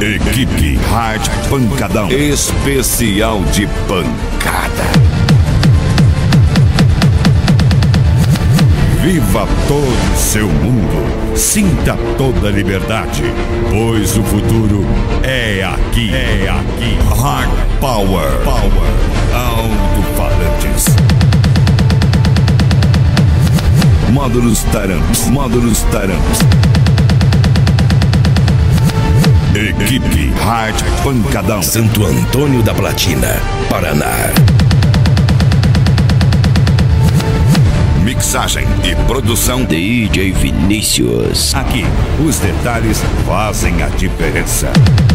Equipe Hard Pancadão. Especial de pancada. Viva todo o seu mundo. Sinta toda a liberdade. Pois o futuro é aqui. É aqui. Hard Power. Alto-falantes. Módulos Taramps. Equipe Hard Pancadão. Santo Antônio da Platina, Paraná. Mixagem e produção DJ Vinícius. Aqui, os detalhes fazem a diferença.